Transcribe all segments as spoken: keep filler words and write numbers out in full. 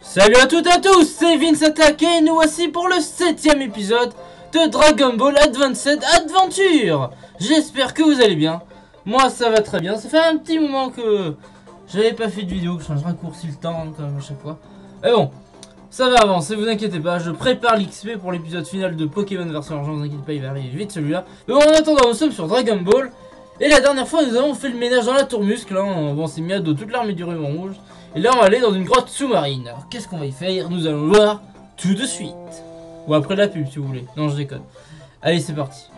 Salut à toutes et à tous, c'est Vince Attack et nous voici pour le septième épisode de Dragon Ball Advanced Adventure. J'espère que vous allez bien. Moi ça va très bien, ça fait un petit moment que j'avais pas fait de vidéo, que je raccourcis le temps hein, comme à chaque fois. Mais bon, ça va avancer, vous inquiétez pas, je prépare l'X P pour l'épisode final de Pokémon version argent, vous inquiétez pas, il va arriver vite celui-là. Mais bon, en attendant, nous sommes sur Dragon Ball. Et la dernière fois nous avons fait le ménage dans la tour muscle, hein. Bon, on s'est mis à dos toute l'armée du ruban rouge. Et là on va aller dans une grotte sous-marine. Alors qu'est-ce qu'on va y faire? Nous allons le voir tout de suite. Ou après la pub si vous voulez. Non je déconne. Allez c'est parti.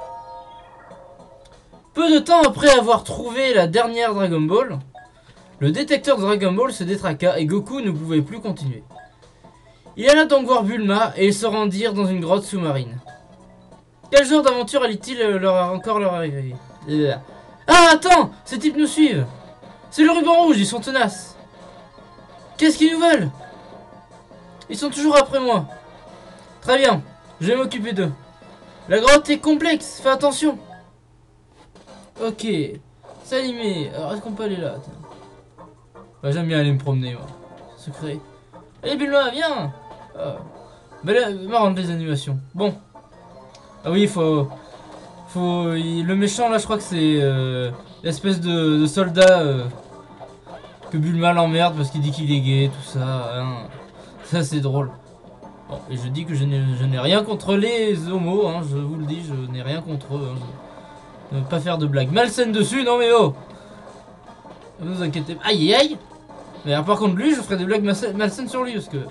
Peu de temps après avoir trouvé la dernière Dragon Ball, le détecteur de Dragon Ball se détraqua et Goku ne pouvait plus continuer. Il alla donc voir Bulma et ils se rendirent dans une grotte sous-marine. Quel genre d'aventure allait-il leur encore leur arriver? Ah attends, ces types nous suivent. C'est le ruban rouge, ils sont tenaces. Qu'est-ce qu'ils nous veulent? Ils sont toujours après moi. Très bien, je vais m'occuper d'eux. La grotte est complexe, fais attention. Ok, Salimé, alors est-ce qu'on peut aller là? Bah, j'aime bien aller me promener moi. Secret. Allez Bulma, viens. Ah. Bah là, marrant les animations. Bon. Ah oui, il faut... faut... il... Le méchant là, je crois que c'est euh, l'espèce de, de soldat... Euh... que Bulma l'emmerde parce qu'il dit qu'il est gay, tout ça. Hein. Ça c'est drôle. Bon, et je dis que je n'ai rien contre les homos, hein, je vous le dis, je n'ai rien contre eux. Hein, je... Ne pas faire de blagues malsaines dessus, non mais oh. Ne vous inquiétez pas. Aïe aïe. Mais alors, par contre lui, je ferai des blagues malsaines sur lui parce que...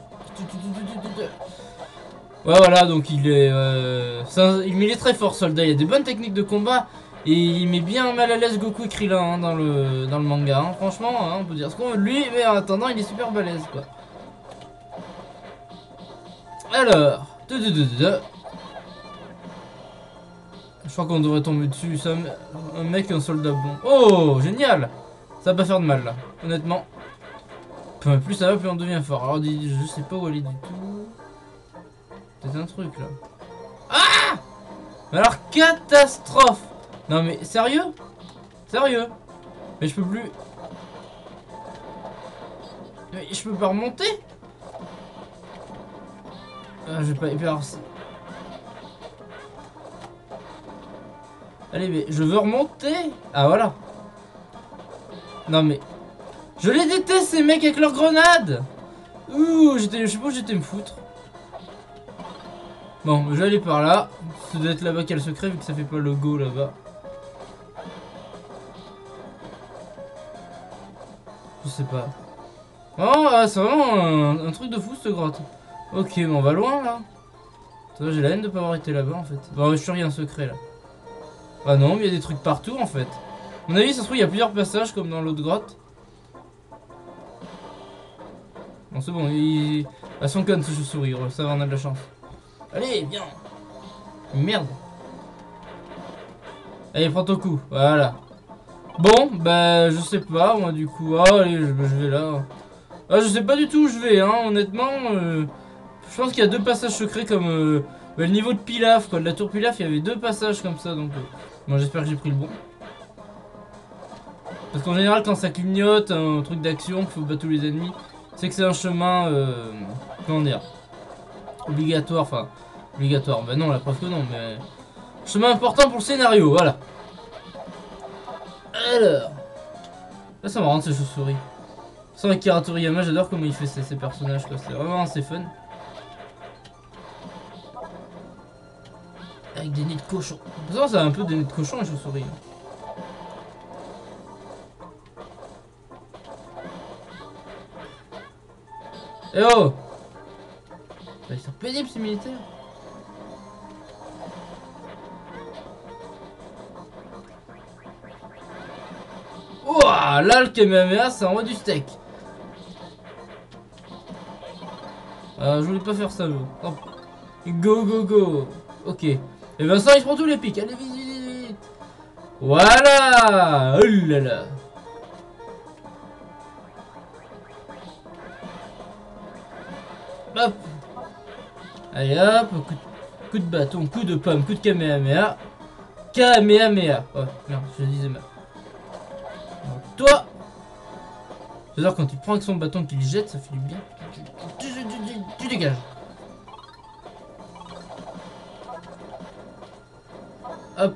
Ouais voilà, donc il est... Euh... Un... Il est très fort soldat, il a des bonnes techniques de combat. Et il met bien mal à l'aise Goku et Krillin hein, dans, le, dans le manga, hein. Franchement, hein, on peut dire ce qu'on veut de lui, mais en attendant, il est super balèze, quoi. Alors, deux, deux, deux, deux. Je crois qu'on devrait tomber dessus, ça, un mec, un soldat bon. Oh, génial. Ça va pas faire de mal, là, honnêtement. Plus ça va, plus on devient fort. Alors, je sais pas où aller du tout. Peut-être un truc, là. Ah! Alors, catastrophe! Non mais sérieux? Sérieux? Mais je peux plus. Mais je peux pas remonter? Ah, je vais pas hyper. Allez mais je veux remonter. Ah voilà. Non mais je les déteste ces mecs avec leurs grenades. Ouh, j'étais, je sais pas où j'étais me foutre. Bon, je vais aller par là. Ça doit être là-bas qu'il y a le secret vu que ça fait pas le go là-bas. Je sais pas. Oh, ah, c'est vraiment un, un truc de fou cette grotte. Ok, mais on va loin là. J'ai la haine de pas avoir été là-bas en fait. Bon, je suis rien secret là. Ah non, mais il y a des trucs partout en fait. À mon avis, ça se trouve, il y a plusieurs passages comme dans l'autre grotte. Bon, c'est bon, il. À son con ce chauve-souris, ça va, on a de la chance. Allez, viens. Merde. Allez, prends ton coup, voilà. Bon, bah je sais pas, moi du coup, ah, allez, je, je vais là. Ah, je sais pas du tout où je vais, hein, honnêtement. Euh, je pense qu'il y a deux passages secrets comme euh, bah, le niveau de Pilaf, quoi. De la tour Pilaf, il y avait deux passages comme ça, donc. Euh, bon, j'espère que j'ai pris le bon. Parce qu'en général, quand ça clignote, un truc d'action, qu'il faut battre tous les ennemis, c'est que c'est un chemin. Euh, comment dire? Obligatoire, enfin. Obligatoire, bah non, la preuve que non, mais. Chemin important pour le scénario, voilà. Alors. Là, ça me rend ces chauves-souris. Sans Akira Toriyama, j'adore comment il fait ces, ces personnages, quoi. C'est vraiment assez fun. Avec des nids de cochon. De toute façon, ça a un peu des nids de cochon, les chauves-souris. Eh oh! Ils sont pénibles, ces militaires. Ouah, là, le Kamehameha, ça envoie du steak. Euh, je voulais pas faire ça, vous. Oh. Go, go, go. Ok. Et Vincent, il se prend tous les pics. Allez, vite, vite, vite. Voilà. Oh là là. Hop. Allez, hop. Coup de, coup de bâton, coup de pomme, coup de Kamehameha. Kamehameha. Oh, non, je disais mal. Donc, toi. C'est-à-dire quand il prend avec son bâton qu'il jette, ça fait du bien. Tu, tu, tu, tu, tu, tu dégages. Hop.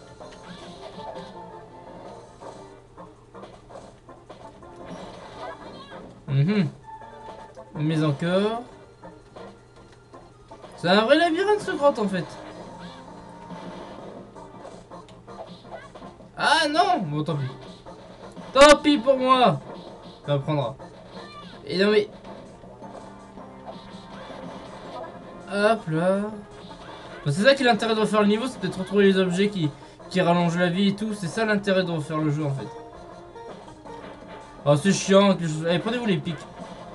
Mhm. Mais encore. C'est un vrai labyrinthe ce grotte en fait. Ah non. Bon tant pis. Tant pis pour moi. Ça prendra. Et non mais. Hop là. C'est ça qui est l'intérêt de refaire le niveau, c'est peut-être retrouver les objets qui, qui rallongent la vie et tout. C'est ça l'intérêt de refaire le jeu en fait. Oh c'est chiant. Que je... Allez prenez-vous les pics.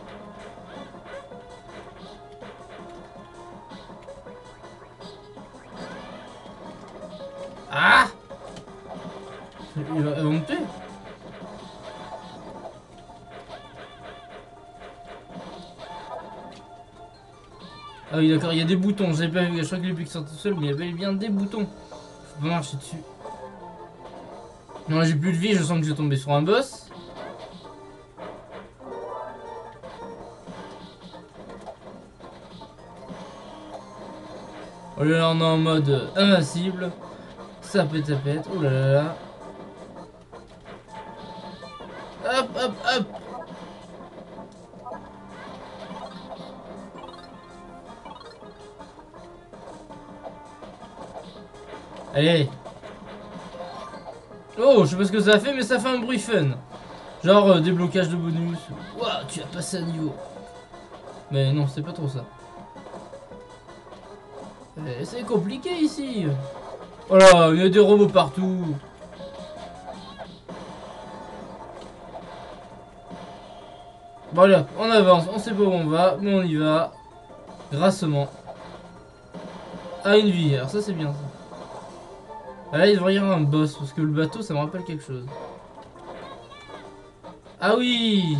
Ah. Il va, il va me tuer. Ah oui d'accord, il y a des boutons, j'avais pas vu, je crois que les pics sortent tout seul, mais il y avait bien des boutons. Faut pas marcher dessus. Non là j'ai plus de vie, je sens que je vais tomber sur un boss. Oh là là, on est en mode invincible. Ça pète, ça pète, oh là là là. Hop hop hop. Allez. Oh, je sais pas ce que ça a fait, mais ça fait un bruit fun. Genre euh, déblocage de bonus. Waouh, tu as passé un niveau. Mais non, c'est pas trop ça. Eh, c'est compliqué ici. Oh là, il y a des robots partout. Voilà, on avance, on sait pas où on va, mais on y va. Grassement. À une vie, alors ça c'est bien ça. Ah, là il devrait y avoir un boss, parce que le bateau ça me rappelle quelque chose. Ah oui.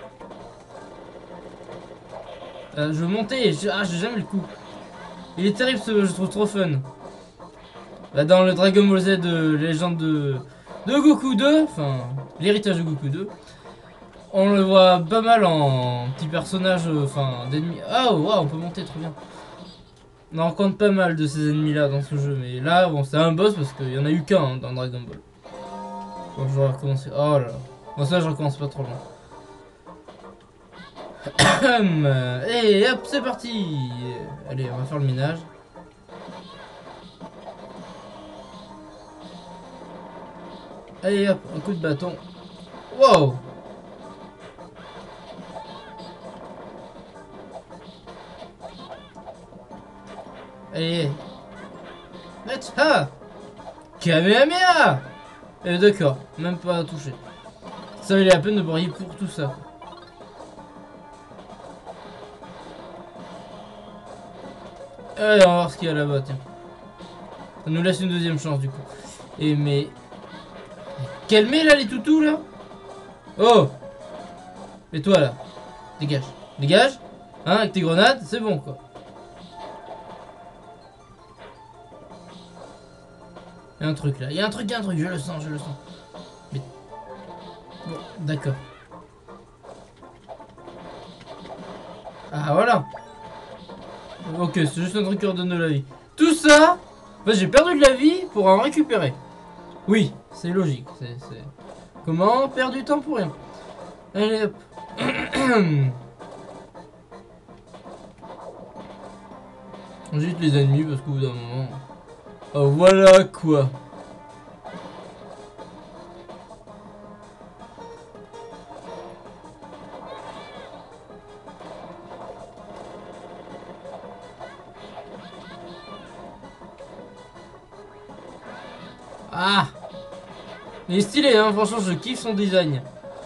euh, Je veux monter, je... ah j'ai jamais le coup. Il est terrible ce jeu, je trouve trop fun. Bah, dans le Dragon Ball Z de légende de, de Goku deux, enfin l'héritage de Goku deux, on le voit pas mal en petit personnage, enfin d'ennemis. Ah wow, on peut monter, trop bien. On en rencontre pas mal de ces ennemis là dans ce jeu, mais là bon c'est un boss parce qu'il y en a eu qu'un hein, dans Dragon Ball. Donc je vais recommencer. Oh là là. Bon ça je recommence pas trop loin. Et hop c'est parti. Allez on va faire le ménage. Allez hop, un coup de bâton. Wow. Allez. Let's ha. Kamehameha. Eh d'accord, même pas touché. Ça valait la peine de briller pour tout ça. Allez, on va voir ce qu'il y a là-bas, tiens. Ça nous laisse une deuxième chance du coup. Et mais... Calmez là les toutous là. Oh. Et toi là. Dégage. Dégage. Hein, avec tes grenades, c'est bon quoi. Il y a un truc là. Il y a un truc, il y a un truc. Je le sens, je le sens. Mais... Bon, d'accord. Ah voilà. Ok, c'est juste un truc qui redonne de la vie. Tout ça, bah, j'ai perdu de la vie pour en récupérer. Oui, c'est logique. C'est, c'est... Comment perdre du temps pour rien. Allez hop. Juste les ennemis parce qu'au bout d'un moment... Oh voilà quoi. Ah. Il est stylé hein, franchement je kiffe son design.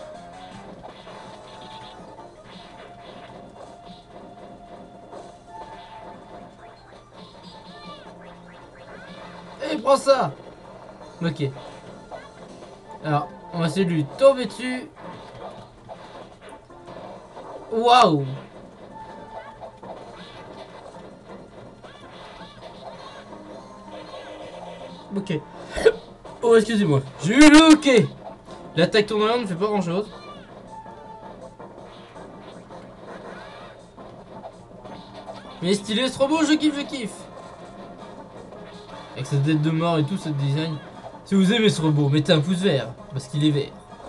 Et prends ça. Ok. Alors, on va essayer de lui tomber dessus. Waouh. Ok. Oh, excusez-moi. J'ai eu le ok. L'attaque tournante ne fait pas grand chose. Mais stylé ce robot, je kiffe, je kiffe. Avec sa tête de mort et tout, ce design. Si vous aimez ce robot, mettez un pouce vert, parce qu'il est vert.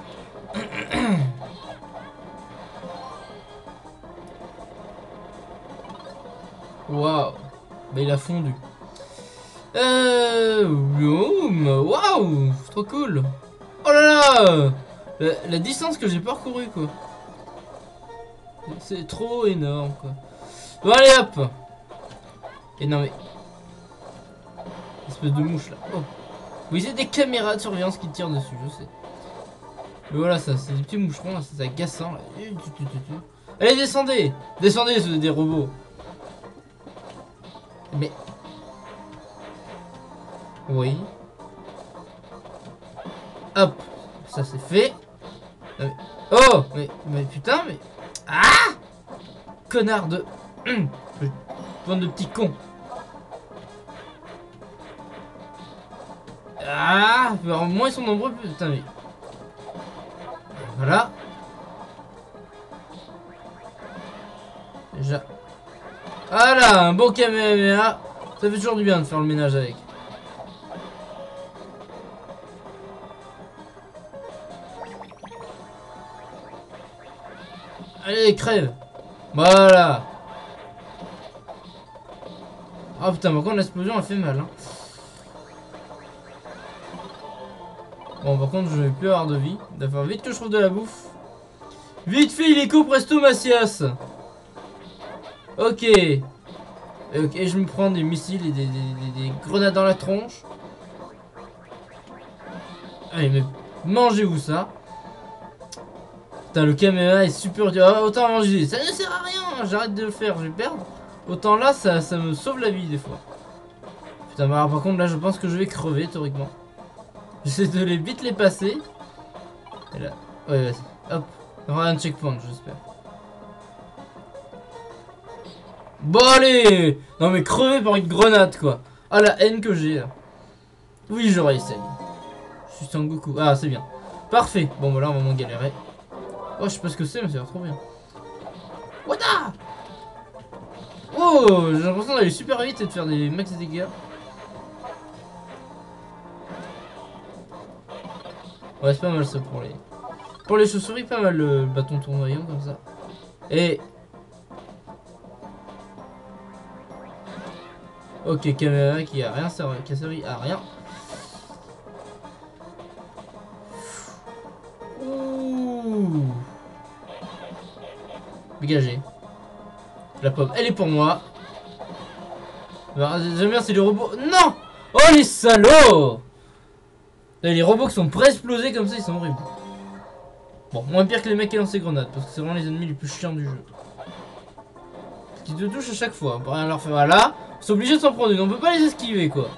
Waouh. Bah il a fondu. Euh... Waouh. Trop cool. Oh là là. La, la distance que j'ai parcourue, quoi. C'est trop énorme, quoi. Bon allez hop. Et non mais... Espèce de mouche là. Oh. Oui, c'est des caméras de surveillance qui tirent dessus, je sais. Mais voilà, ça, c'est des petits moucherons là, c'est agaçant là. Allez, descendez. Descendez, c'est des robots. Mais... Oui. Hop. Ça c'est fait. Mais... Oh mais, mais putain, mais... Ah. Connard de... Bande de petits cons. Ah, alors moins ils sont nombreux, putain mais... Voilà. Déjà. Voilà, un bon caméra. Ça fait toujours du bien de faire le ménage avec. Allez, crève. Voilà. Ah putain, par contre l'explosion elle fait mal hein. Bon par contre je vais plus avoir de vie. Il va falloir vite que je trouve de la bouffe. Vite fait illico presto macias. Ok. Ok, je me prends des missiles et des, des, des, des grenades dans la tronche. Allez mais mangez-vous ça. Putain le caméra est super dur. Ah, autant manger, ça ne sert à rien. J'arrête de le faire, je vais perdre. Autant là ça, ça me sauve la vie des fois. Putain bah, alors, par contre là je pense que je vais crever théoriquement. J'essaie de les vite les passer. Et là, ouais, vas-y, hop. Il y aura un checkpoint, j'espère. Bon, allez. Non, mais crever par une grenade, quoi. Ah, la haine que j'ai, là. Oui, je réessaye. Je suis Sangoku. Ah, c'est bien. Parfait. Bon, bah là, on va moins galérer. Oh, je sais pas ce que c'est, mais ça a l'air trop bien. Wada. Oh, j'ai l'impression d'aller super vite et de faire des max de dégâts. Ouais, c'est pas mal ça pour les... Pour les chauves-souris, pas mal le bâton tournoyant comme ça. Et... Ok, caméra qui a rien servi, qui a servi à rien. Ouh. Dégagé. La pomme, elle est pour moi. J'aime bien, c'est les robots... Non. Oh, les salauds. Les robots qui sont prêts à exploser comme ça, ils sont horribles. Bon, moins pire que les mecs qui lancent les grenades, parce que c'est vraiment les ennemis les plus chiants du jeu. Parce qu'ils te touchent à chaque fois, on peut rien leur faire. Voilà, c'est obligé de s'en prendre une, on peut pas les esquiver quoi.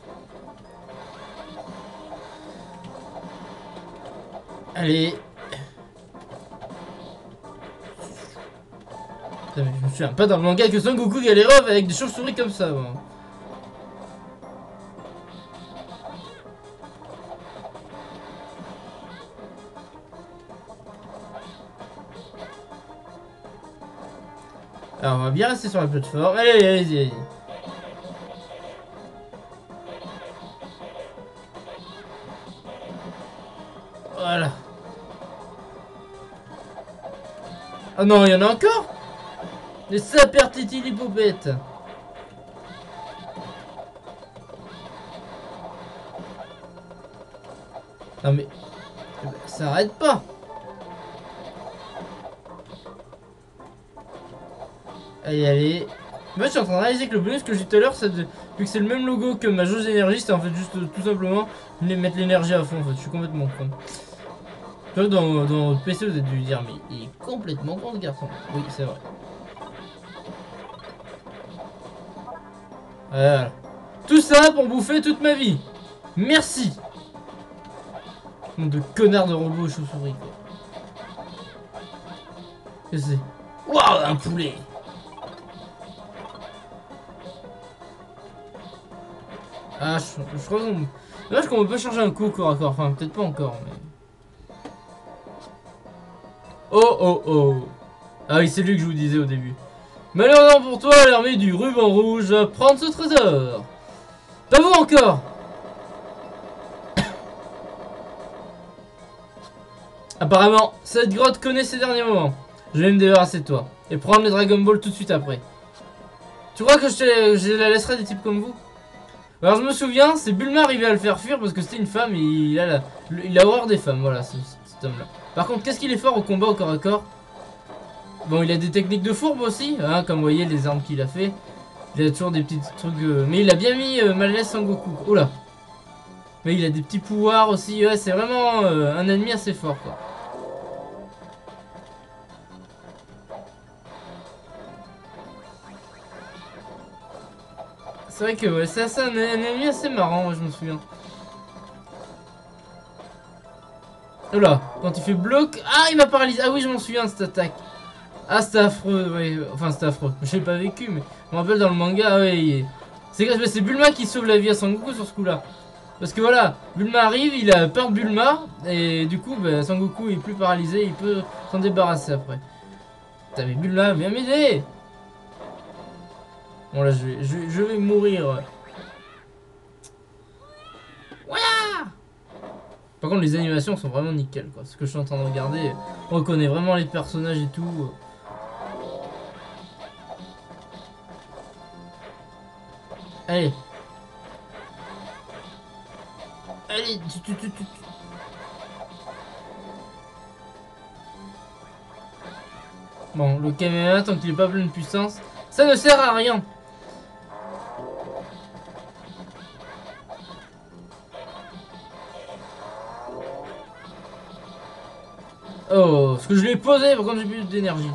Allez. Putain, mais je me souviens pas dans le manga que Son Goku galérait avec des chauves-souris comme ça. Bon. Alors on va bien rester sur la plateforme. Allez, allez, allez, allez. Voilà. Ah non, il y en a encore. Les sapertiti l'hypopète. Non mais... Ça arrête pas. Allez, allez. Moi, je suis en train de réaliser que le bonus que j'ai tout à l'heure, vu que c'est le même logo que ma jauge d'énergie, c'est en fait juste tout simplement mettre l'énergie à fond. En fait, je suis complètement con. Tu vois, dans, dans le P C, vous avez dû dire, mais il est complètement con ce garçon. Oui, c'est vrai. Voilà. Tout ça pour bouffer toute ma vie. Merci. Nom de connard de robot chauve-souris. Qu'est-ce que c'est? Waouh, un poulet. Ah, je, je crois qu'on... Là, je qu'on peut pas changer un coup au corps à corps. Enfin, peut-être pas encore, mais... Oh, oh, oh. Ah oui, c'est lui que je vous disais au début. Malheureusement pour toi, l'armée du ruban rouge va prendre ce trésor. Pas vous encore. Apparemment, cette grotte connaît ses derniers moments. Je vais me débarrasser de toi. Et prendre les Dragon Ball tout de suite après. Tu crois que je, te, je la laisserai des types comme vous? Alors je me souviens, c'est Bulma arrivé à le faire fuir parce que c'était une femme et il a, la, il a horreur des femmes, voilà, cet homme-là. Par contre, qu'est-ce qu'il est fort au combat au corps à corps? Bon, il a des techniques de fourbe aussi, hein, comme vous voyez les armes qu'il a fait. Il a toujours des petits trucs... Euh, mais il a bien mis euh, mal à l'aise Sangoku. Oula. Mais il a des petits pouvoirs aussi, ouais, c'est vraiment euh, un ennemi assez fort, quoi. C'est vrai que ouais, c'est un, un ennemi assez marrant, moi, je me souviens. Oula, quand il fait bloc... Ah, il m'a paralysé. Ah oui, je m'en souviens de cette attaque. Ah, c'était affreux, ouais. Enfin, c'était affreux. Je l'ai pas vécu, mais je me rappelle dans le manga, ouais. C'est Bulma qui sauve la vie à Sangoku sur ce coup-là. Parce que voilà, Bulma arrive, il a peur de Bulma, et du coup, bah, Sangoku est plus paralysé, il peut s'en débarrasser après. Putain, mais Bulma, viens m'aider! Bon, là, je vais, je, je vais mourir. Voilà! Par contre, les animations sont vraiment nickel, quoi. Ce que je suis en train de regarder, on reconnaît vraiment les personnages et tout. Allez. Allez, tu, tu, tu, tu. Bon, le Kamehameha, tant qu'il est pas plein de puissance, ça ne sert à rien. Oh, parce que je l'ai posé par contre j'ai plus d'énergie.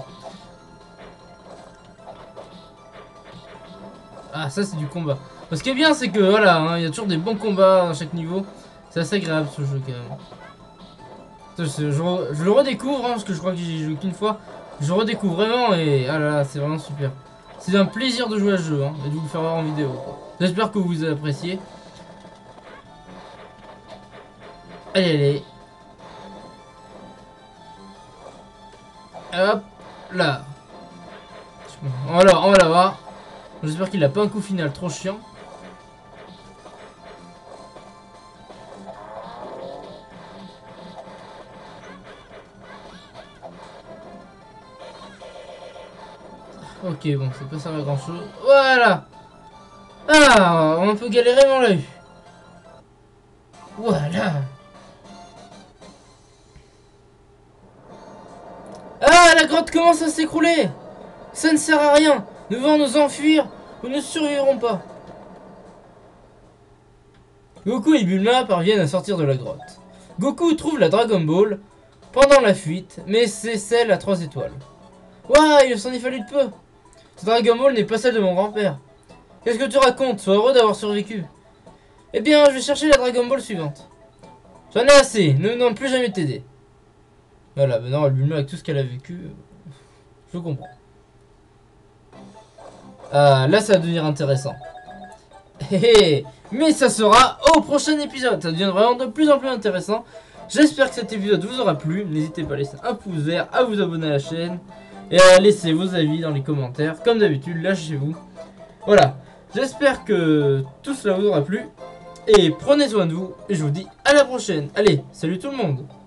Ah, ça c'est du combat. Ce qui est bien, c'est que voilà, hein, il y a toujours des bons combats à chaque niveau. C'est assez agréable ce jeu quand même. Je, je, je le redécouvre, hein, parce que je crois que j'y ai joué qu'une fois. Je redécouvre vraiment et ah là là, c'est vraiment super. C'est un plaisir de jouer à ce jeu, hein, et de vous le faire voir en vidéo. J'espère que vous appréciez. Allez, allez. Hop, là. Voilà, on va la voir. J'espère qu'il a pas un coup final trop chiant. Ok, bon, c'est pas ça à grand chose. Voilà. Ah, on peut galérer, mais on l'a eu. Voilà. Ah, la grotte commence à s'écrouler. Ça ne sert à rien. Nous devons nous enfuir. Nous ne survivrons pas. Goku et Bulma parviennent à sortir de la grotte. Goku trouve la Dragon Ball pendant la fuite, mais c'est celle à trois étoiles. Ouah, il s'en est fallu de peu. Cette Dragon Ball n'est pas celle de mon grand-père. Qu'est-ce que tu racontes? Sois heureux d'avoir survécu. Eh bien, je vais chercher la Dragon Ball suivante. J'en ai assez, ne non plus jamais t'aider. Voilà, maintenant Bulma avec tout ce qu'elle a vécu, je comprends. Ah, là ça va devenir intéressant. Mais ça sera au prochain épisode. Ça devient vraiment de plus en plus intéressant. J'espère que cet épisode vous aura plu. N'hésitez pas à laisser un pouce vert, à vous abonner à la chaîne et à laisser vos avis dans les commentaires. Comme d'habitude, lâchez-vous. Voilà, j'espère que tout cela vous aura plu. Et prenez soin de vous. Et je vous dis à la prochaine. Allez, salut tout le monde.